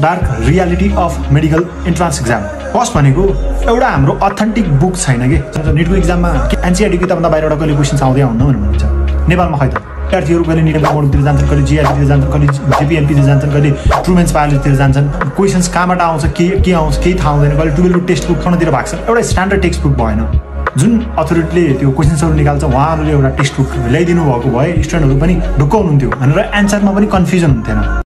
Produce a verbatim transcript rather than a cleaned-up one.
dark reality of medical entrance exam first भनेको एउटा हाम्रो अथेन्टिक बुक छैन कि नेटको एक्जाममा एनसीईआरटी किताबभन्दा बाहिरबाट कहिले क्वेसन्स आउँदै आउन्न भनेर भन्छ नेपालमा खै त विद्यार्थीहरू कहिले निडेमको मोडतिर जान्छन् कहिले जिआरटीतिर जान्छन् कहिले जेपीएलपीतिर जान्छन् कहिले ट्रुमेन्स बायोलोजीतिर जान्छन् क्वेसन्स कहाँबाट आउँछ के के आउँछ केही थाहा हुँदैन कहिले टुवेल्भको टेक्स्ट बुक ठाउँतिर भाग्छ एउटा स्ट्यान्डर्ड टेक्स्ट बुक भएन जुन अथोरिटीले त्यो क्वेसन्सहरू निकाल्छ उहाँहरूले एउटा टेक्स्ट बुक ल्याइदिनु भएको भए स्टुडेन्टहरू पनि ढुक्क हुनुहुन्थ्यो भनेर एन्सरमा पनि कन्फ्युजन हुन्थेन